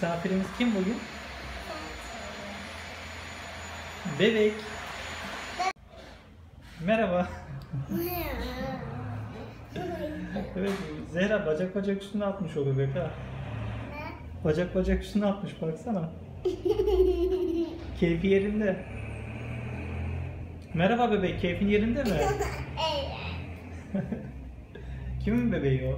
Misafirimiz kim bugün? Bebek. Merhaba. Evet, Zehra bacak üstüne atmış o bebek ha. Bacak üstüne atmış, baksana. Keyfi yerinde. Merhaba bebek, keyfin yerinde mi? Evet. Kimin bebeği o?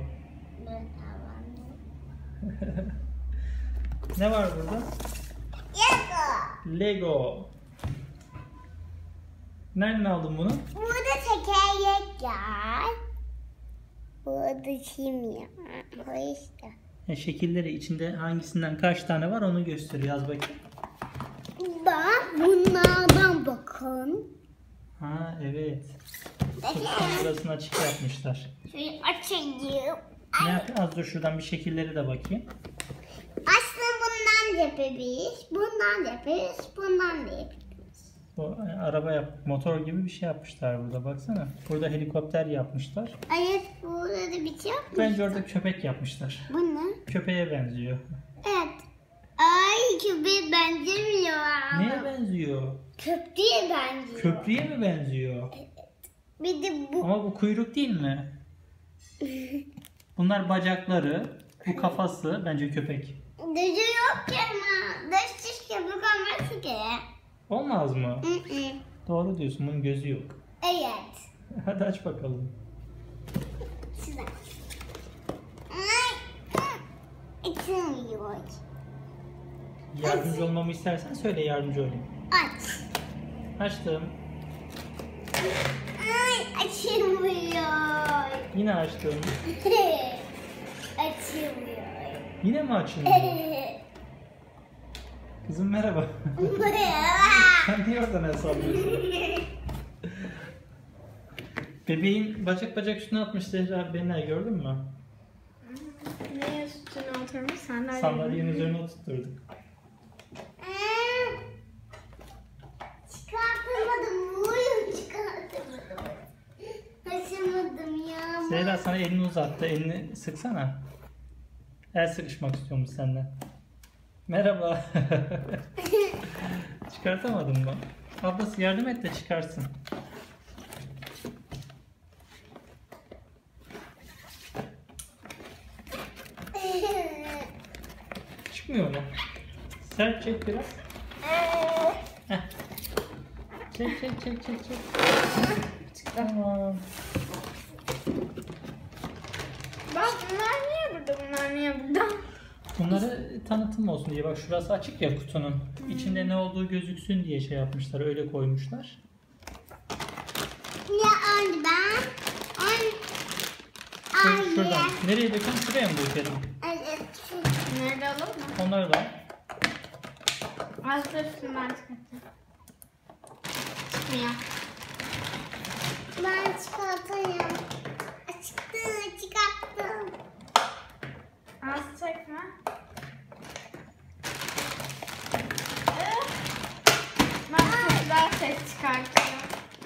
Ne var burada? Lego. Lego. Nereden aldın bunu? Burada tekerlek var. Burada kimya. Bu işte. Şekilleri içinde hangisinden kaç tane var onu gösteriyor. Yaz bakayım. Bak bunlardan bakın. Ha evet. Burasını açık yapmışlar. Şöyle açayım. Ne yapayım? Az dur şuradan bir şekilleri de bakayım. Aslında bundan da yapabiliriz. Bundan da yapabiliriz. Bundan da yapabiliriz. Bu araba motor gibi bir şey yapmışlar burada, baksana. Burada helikopter yapmışlar. Evet, burada da bir şey yapmış. Bence orada köpek yapmışlar. Bu ne? Köpeğe benziyor. Evet. Ay, köpeğe benzemiyor. Neye benziyor? Köprüye benziyor. Köprüye mi benziyor? Bir de bu. Ama bu kuyruk değil mi? Bunlar bacakları, bu kafası, bence köpek. Gözü yok ki ama. Dış dış köpek olması ki. Olmaz mı? Doğru diyorsun, bunun gözü yok. Evet. Hadi aç bakalım. Şuradan. Ay. Açılmıyor. Yardımcı olmamı istersen söyle, yardımcı olayım. Aç. Açtım. Ay, açılmıyor. Yine açtım. Açılmıyor. Yine mi açılmıyor? Kızım merhaba. Sen niye oradan el sallıyorsun? Bebeğin bacak üstüne atmış Zehra, beni gördün mü? Neye üstüne oturmuş? Sandalyenin üzerine oturtturduk. Çıkartamadım. Buyum çıkartamadım. Açamadım ya. Zehra sana elini uzattı, elini sıksana. El sıkışmak istiyormuş senden. Merhaba. Çıkartamadın mı? Ablası yardım et de çıkarsın. Çıkmıyor mu? Sert çek biraz. Heh. Çek. Tamam. Bak bunlar niye burada? Bunlar niye burada? Bunları tanıtım olsun diye, bak şurası açık ya kutunun. İçinde ne olduğu gözüksün diye şey yapmışlar, öyle koymuşlar. Ya anne ben. Şuradan. Nereye dökelim? Şuraya mı dökelim? Evet. Nerede alalım mı? Onları da. Az da üstünden çıkartacağım. Çıkmıyor. Ben çıkartayım. Çıkarttım. Az çekme. Ben çok daha ses çıkartıyorum.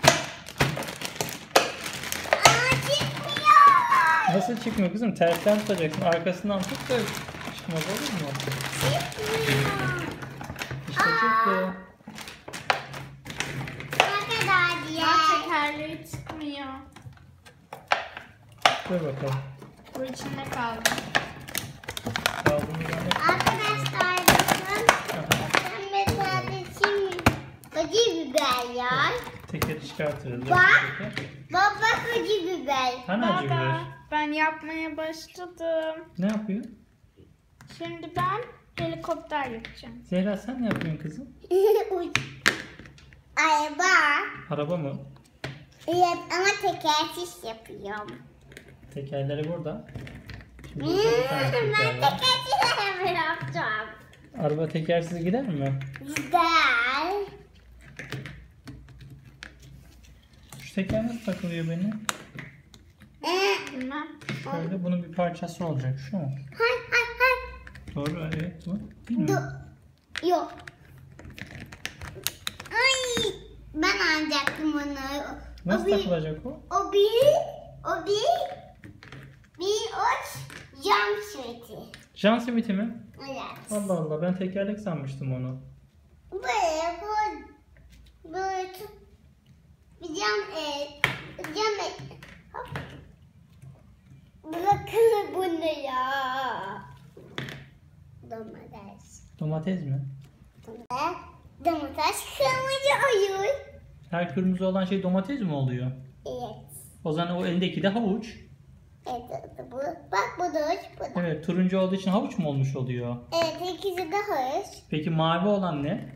Çıkmıyor. Nasıl çıkmıyor kızım? Tersten tutacaksın. Arkasından tut da çıkmaz, olur mu? Çıkmıyor. İşte çıktı. Ne kadar diye. Bak tekerleği çıkmıyor. Dur bakalım. Bu içinde kaldı. Kaldığını zannet. Arkadaşlar bakın. Ben kardeşim acı biber ya. Tekeri çıkartıyoruz. Bak. Baba acı biber. Hani acı biber? Baba, ben yapmaya başladım. Ne yapıyor? Şimdi ben helikopter yapacağım. Zehra sen ne yapıyorsun kızım? Araba. Araba mı? Evet ama tekersiz yapıyorum. Tekerleri burada. Şimdi burada bir tane Ben teker var. tekersiz yapacağım. Araba tekersiz gider mi? Güzel. Şu teker nasıl takılıyor benim? Bilmem. Şöyle bunun bir parçası olacak. Şu mu? Hay. Doğru, evet bu. Değil mi? Yok. Ay, ben alacaktım onu. Nasıl bir, takılacak o? O bir uç cam sürekli. Can simiti mi? Evet. Allah Allah, ben tekerlek sanmıştım onu. Böyle koy. Böyle tut. Bir cam hop. Bırakın bunu ya. Domates. Domates mi? Domates kırmızı olur. Her kırmızı olan şey domates mi oluyor? Evet. O zaman o eldeki de havuç. Evet bu. Bak bu da hoş, bu da. Evet, turuncu olduğu için havuç mu olmuş oluyor? Evet ikisi de hoş. Peki mavi olan ne?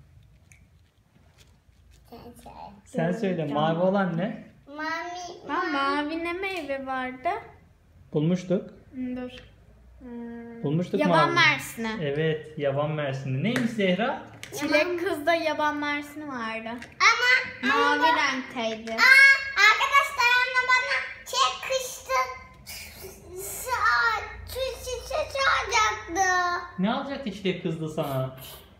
Sen söyle, mavi olan ne? Mavi ne meyve vardı? Bulmuştuk. Dur. Bulmuştuk Yaban mavi. mersini. Evet, yaban mersini. Neymiş Zehra? Çilek kızda yaban mersini vardı. Ama Mavi renkteydi. arkadaşlar anne bana kıştı. Su şişesi alacaktı. Ne alacaktı işte kızdı sana?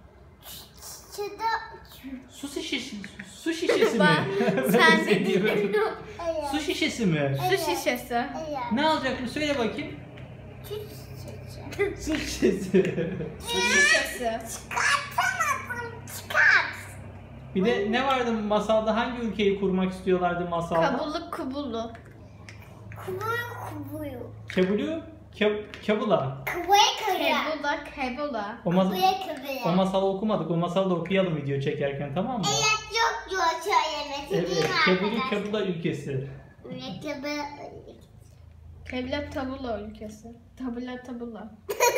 Su şişesi mi? Sen Ben diyorum. Evet. Su şişesi mi? Su şişesi. Evet. Ne alacaktı? Söyle bakayım. Su şişesi. Su şişesi. Su şişesi. Çıkartamadım. Çıkart. Bir de ne vardı masalda? Hangi ülkeyi kurmak istiyorlardı masalda? Kabulu kubulu. Kubuyu. Kebulu? Kebula. Kebula kebula. O masalı okumadık. O masalı da okuyalım video çekerken, tamam mı? Evet çok zor söylemesi değil Evet. mi Kebulu arkadaşlar? Kebula ülkesi. Kebla tabula ülkesi. Tabula.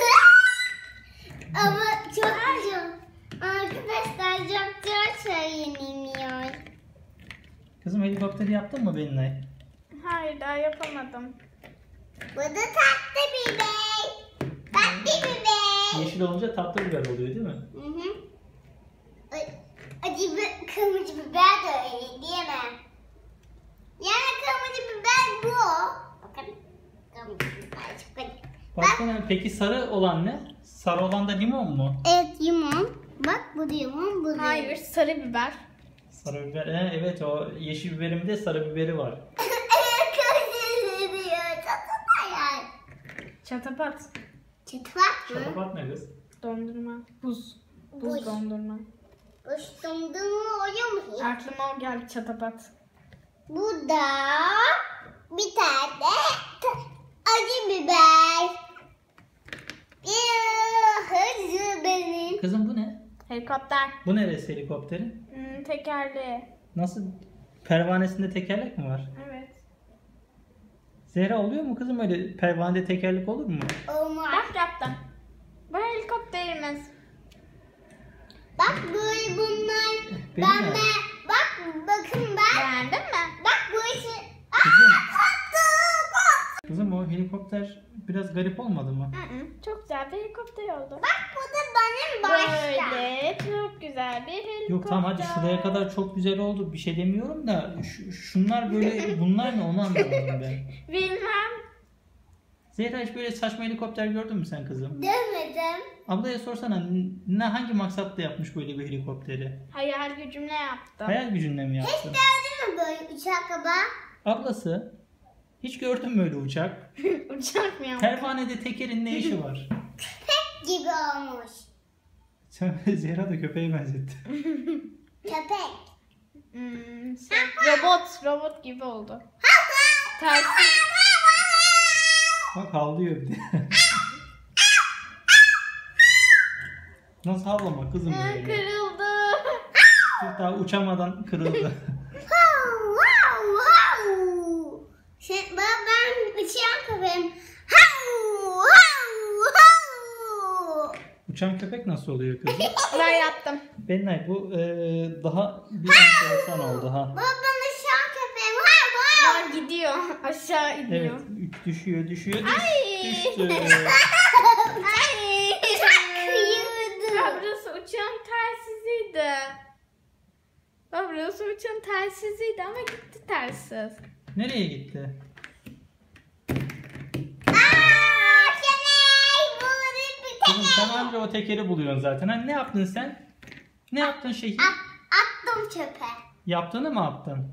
Ama çok zor. Arkadaşlar çok zor söyleniyor. Kızım, helikopteri yaptın mı benimle? Hayır daha yapamadım. Bu da tatlı bibek. Tatlı bibek. Yeşil olunca tatlı biber oluyor değil mi? Hı hı. Acı kırmızı biber de öyle değil mi? Yani kırmızı biber bu. Bakın. Kırmızı biber çıkıyor. Baksana, peki sarı olan ne? Sarı olan da limon mu? Evet limon. Bak bu limon, bu limon. Hayır sarı biber. Sarı biber. Evet, o yeşil biberin de sarı biberi var. Evet kırmızı biber. Tatlı yani. Çatapat. Çıtlat mı? Şatapat ne kız? Dondurma. Buz. Buz Buz. dondurma. Uçtumduğumu oluyor mu hiç? Aklıma o geldi çatapat. Bu da bir tane acı biber. Hızlı benim. Kızım bu ne? Helikopter. Bu neresi helikopterin? Tekerleği. Nasıl? Pervanesinde tekerlek mi var? Evet. Zehra, oluyor mu kızım öyle pervanede tekerlek olur mu? Olmaz. Bak yaptım. Bu helikopterimiz. Bak böyle bunlar. Benim mi? Bakın ben. Beğendin mi? Bak bu işi. Kızım, Bak. kızım o helikopter biraz garip olmadı mı? Çok güzel bir helikopter oldu. Bak bu da benim başta. Böyle çok güzel bir helikopter. Yok tamam, hadi şuraya kadar çok güzel oldu. Bir şey demiyorum da şunlar böyle, bunlar ne, onu anlamadım ben. Bilmem. Zehra, hiç böyle saçma helikopter gördün mü sen kızım? Demedim. Ablaya sorsana, hangi maksatla yapmış böyle bir helikopteri? Hayal gücümle yaptım. Hayal gücünle mi yaptı? Gördün mü böyle uçak hava? Ablası, hiç gördün mü öyle uçak? Uçak mı yaptım? Pervanede tekerin ne işi var? Gibi olmuş. Sen Zehra da köpeğe benzetti. Köpek. Robot gibi oldu. Tersi. Bak, havlıyor bir de. Nasıl havlama kızım böyle? Kırıldı. Daha uçamadan kırıldı. Ben uçan köpeğim. Uçan köpek nasıl oluyor kızım? Ben yaptım. Benay, bu daha bir enteresan oldu ha. Babam uçan köpeğim. Bak gidiyor. Aşağı Evet, iniyor. düşüyor. Düştü. Ay. Kıyırdı. Ya burası uçağın telsiziydi. Bak burası uçağın telsiziydi ama gitti telsiz. Nereye gitti? Kızım, sen anca o tekeri buluyorsun zaten. Hani ne yaptın sen? Ne yaptın şehir? Attım çöpe. Yaptığını mı yaptın?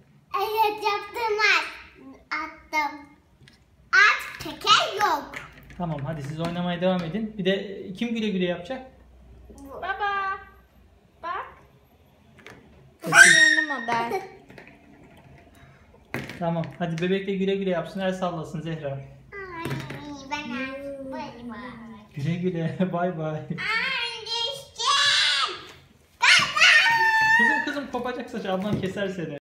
Evet yaptım. Attım. Artık teker yok. Tamam hadi siz oynamaya devam edin. Bir de kim güle güle yapacak? Baba. Bak. Bu yeni model. Tamam hadi bebekle güle güle yapsın. El sallasın Zehra. Ay ben artık bay bay. Güle güle bay bay. Ay düştüm. Kızım kopacak saç ablan keser seni.